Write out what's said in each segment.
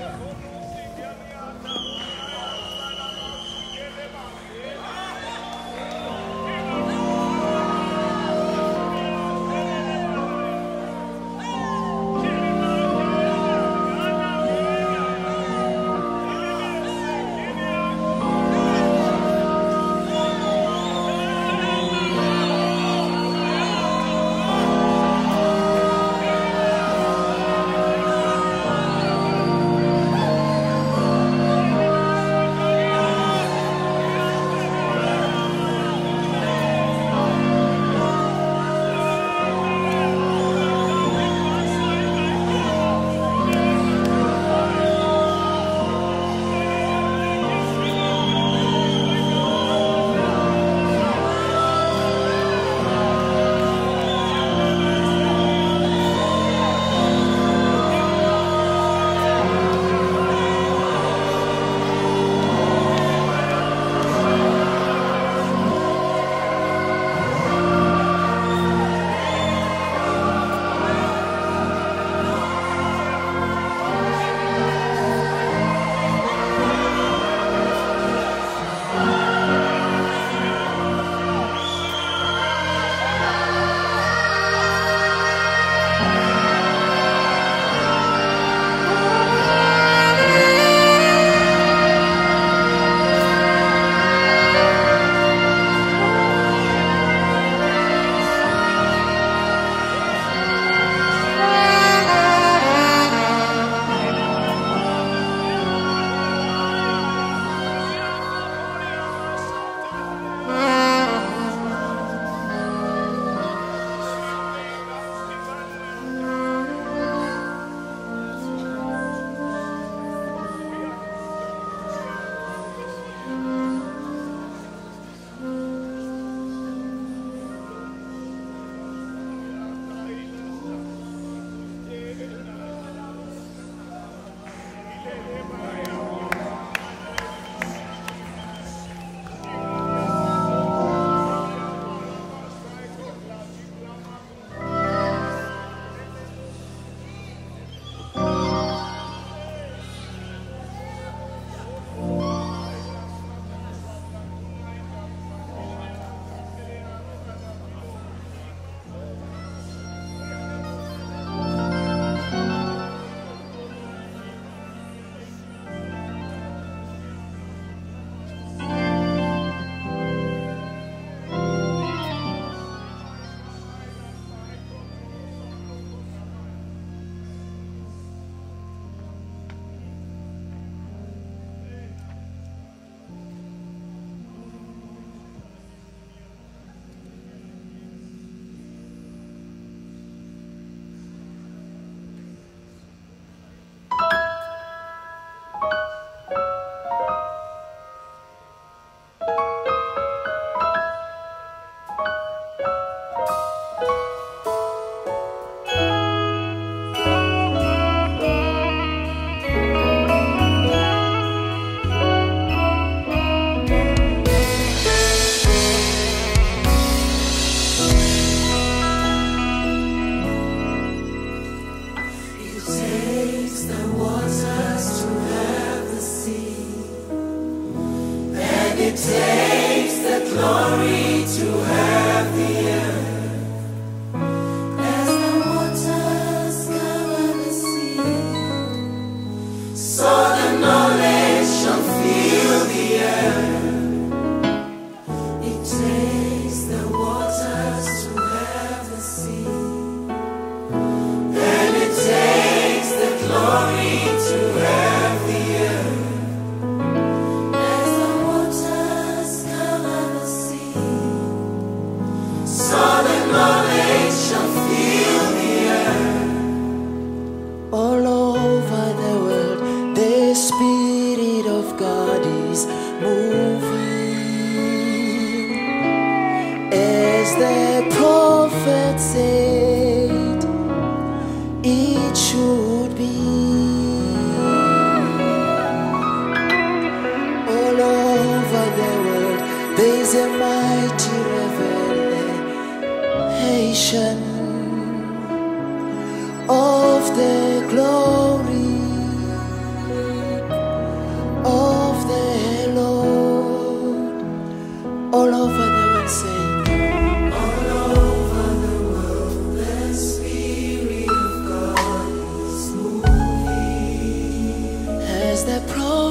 Of the glory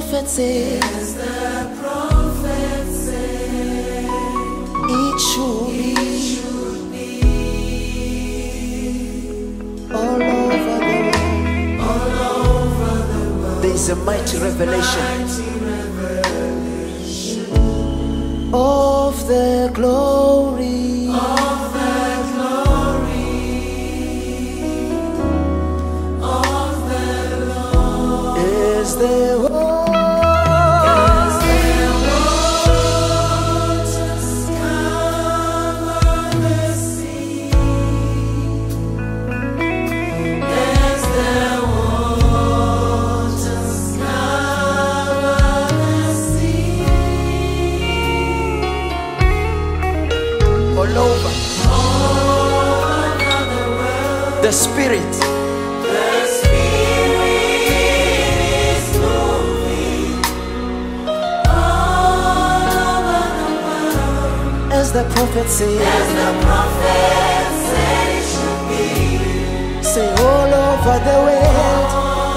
prophet said, it should be all over the world. There is a mighty revelation of the glory of the Lord. Is there the Spirit. The Spirit is moving all over the world. As the prophet said, it should be. Say all over the world.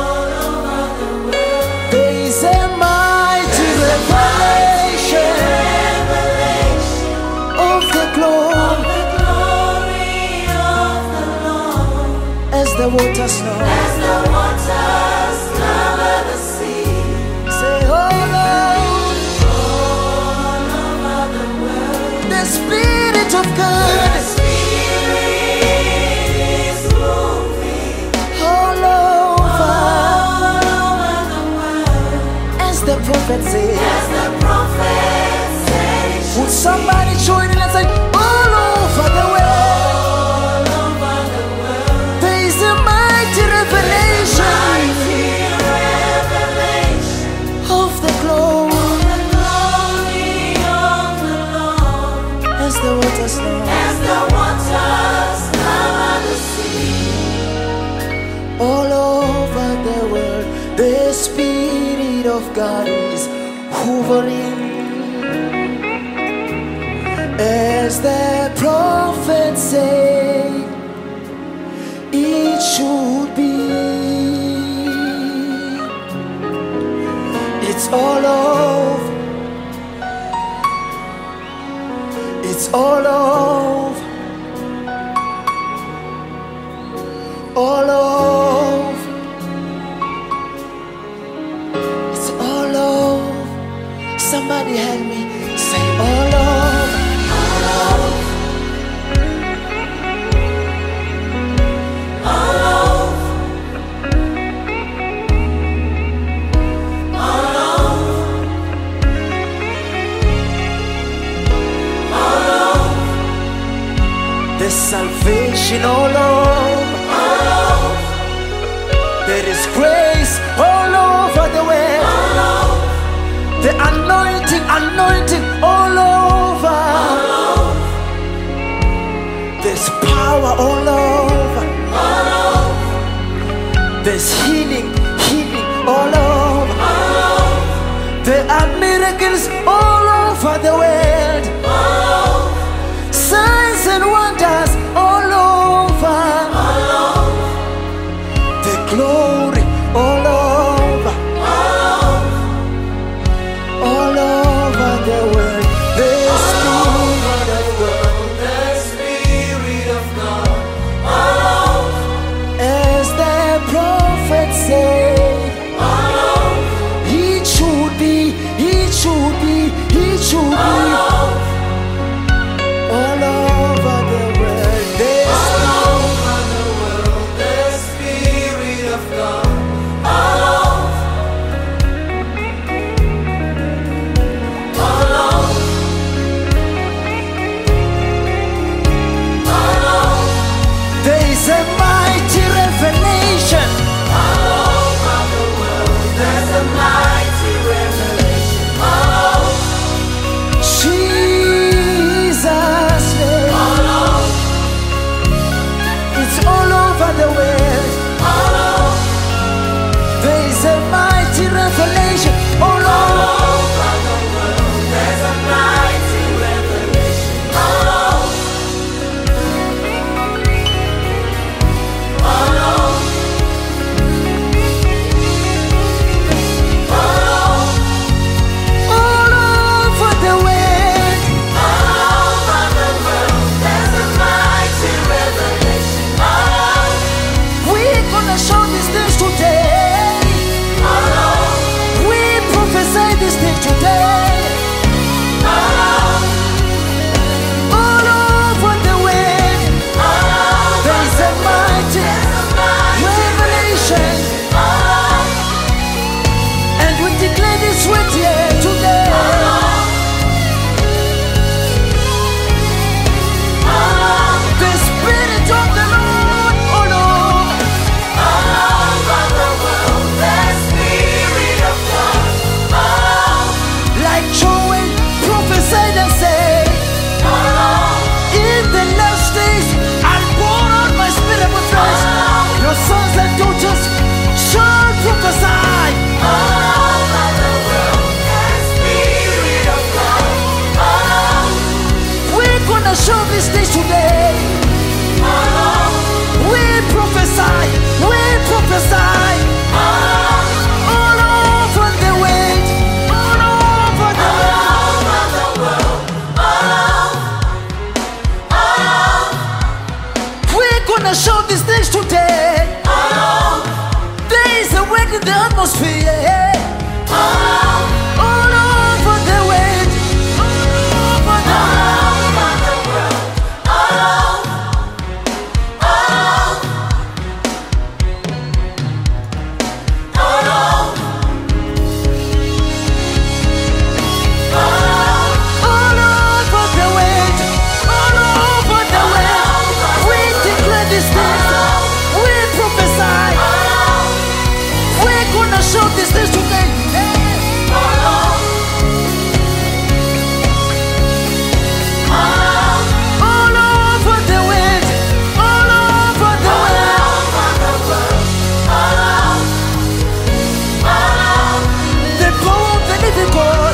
There is a mighty revelation of the glory. The waters know. As the waters cover the sea. Say all over the world. The Spirit of God. The Spirit is moving all over the world. As the prophet said. Would somebody join in and say all over the world? Of the glory of the Lord. As the waters cover the sea. All over the world, the Spirit of God is hovering. As the prophet said, it should be. It's all over. It's all over. All over. It's all over. Somebody help me. Say all over. All over. All over. There's salvation all over. There is grace all over the world. The anointing all over. There's power all over. There's healing all over. There are miracles all over the world. Signs and wonders all over. The glory all over. All over the world. The Spirit of God. As the prophet said, it should be, it should be. the atmosphere, all over the world, all over the world, show this today. All over the world, all over the world, the power of the living God.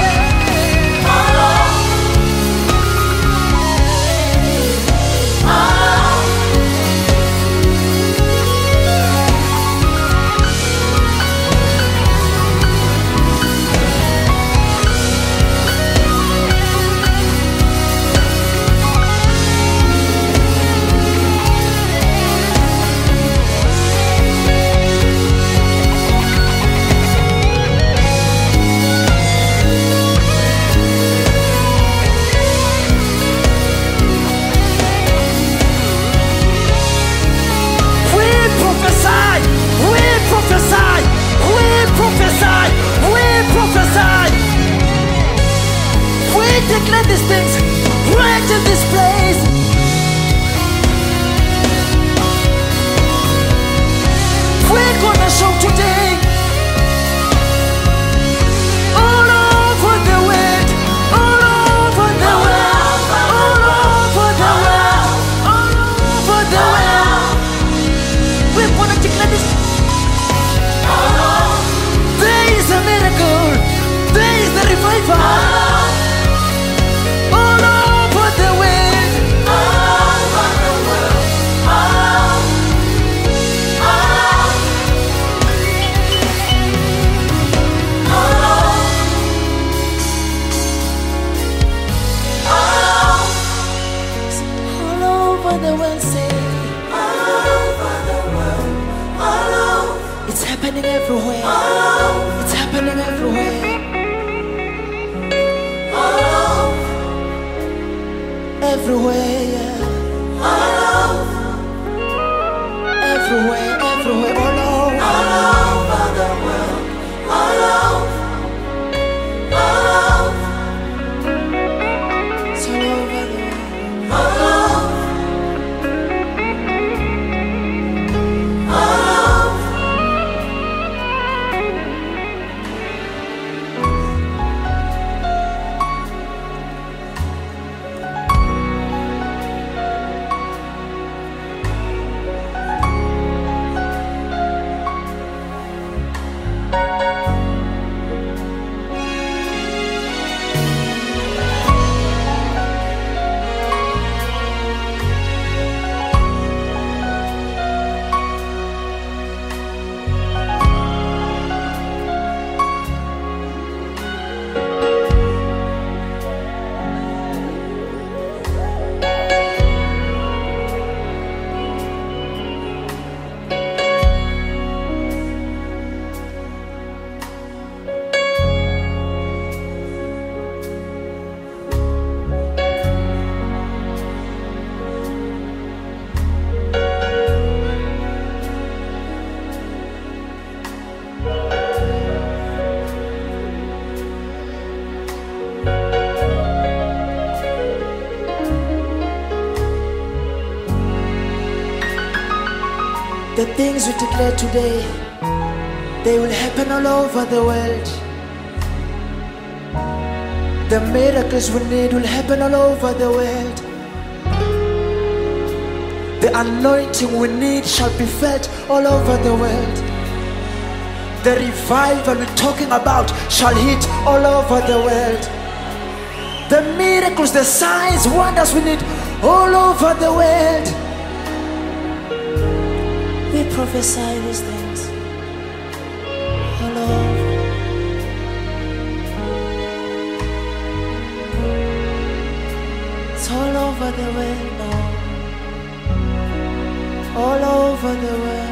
Declare these things right in this place. We're gonna show today. All over the world, all over the world, all over the world, all over the world. We're gonna declare this. There is a miracle. There is the revival. It's happening everywhere. It's happening everywhere. Everywhere, yeah. Everywhere, everywhere, all over the world. It's all over the world. The things we declare today, they will happen all over the world. The miracles we need will happen all over the world. The anointing we need shall be felt all over the world. The revival we're talking about shall hit all over the world. The miracles, the signs, wonders we need all over the world. We prophesy these things all over. It's all over the world now. All over the world.